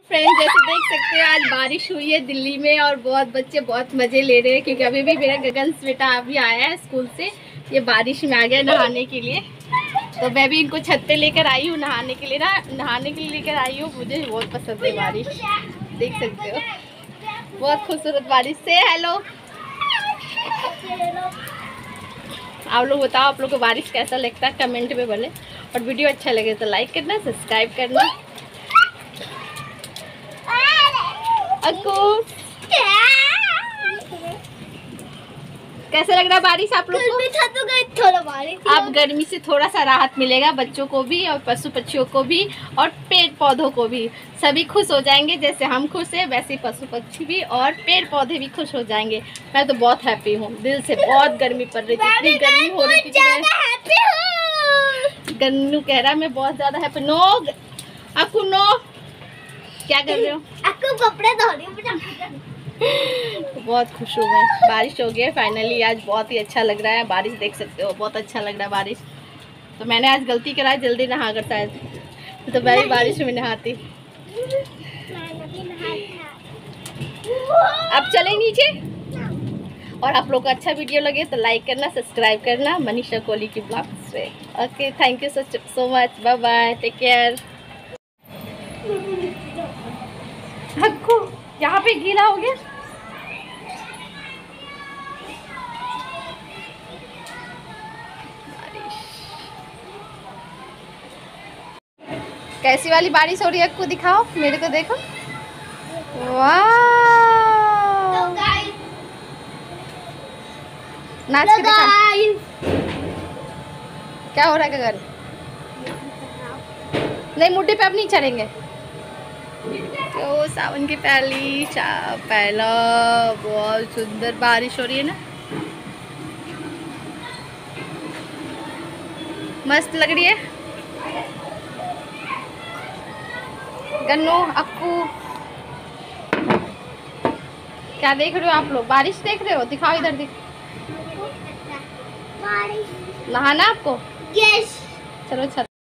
Friends जैसे देख सकते हो आज बारिश हुई है दिल्ली में और बहुत बच्चे बहुत मजे ले रहे हैं क्योंकि अभी भी मेरा गगन बेटा अभी आया है स्कूल से। ये बारिश में आ गया नहाने के लिए, तो मैं भी इनको छत पे लेकर आई हूँ नहाने के लिए लेकर आई हूँ। मुझे बहुत पसंद है बारिश, देख सकते हो बहुत खूबसूरत बारिश। से हेलो, आप लोग बताओ आप लोग को बारिश कैसा लगता है कमेंट में बोले, और वीडियो अच्छा लगे तो लाइक करना, सब्सक्राइब करना। अक्कू कैसा लग रहा है बारिश आप लोग को? थोड़ा बारिश अब गर्मी से थोड़ा सा राहत मिलेगा बच्चों को भी और पशु पक्षियों को भी और पेड़ पौधों को भी। सभी खुश हो जाएंगे, जैसे हम खुश हैं वैसे पशु पक्षी भी और पेड़ पौधे भी खुश हो जाएंगे। मैं तो बहुत हैप्पी हूँ दिल से। बहुत गर्मी पड़ रही थी, इतनी गर्मी हो रही थी। गन्नू कह रहा मैं बहुत ज्यादा हैप्पी। नो अक्कू नो, क्या कर रहे हो? अक्कू कपड़े धो रही हूँ। बहुत खुश हूँ मैं, बारिश हो गई फाइनली। आज बहुत ही अच्छा लग रहा है बारिश, देख सकते हो बहुत अच्छा लग रहा है बारिश। तो मैंने आज गलती करा है जल्दी नहा कर, शायद तो मैं भी बारिश में नहाती। अब चले नीचे, और आप लोग को अच्छा वीडियो लगे तो लाइक करना, सब्सक्राइब करना मनीषा कोहली की ब्लॉग्स पे। Okay, thank you so much, bye bye, take care. Akku यहाँ पे गीला हो गया। कैसी वाली बारिश हो रही है अक्कू, दिखाओ मेरे को, देखो। वाह, नाच के दिखा। क्या हो रहा है गगन? नहीं, मुड्ढे पे अब नहीं चढ़ेंगे। तो सावन की पहला बहुत सुंदर बारिश हो रही है ना, मस्त लग रही है। गन्नू अक्कू क्या देख रहे हो आप लोग? बारिश देख रहे हो? दिखाओ इधर, दिख नहाना आपको? यस। चलो छत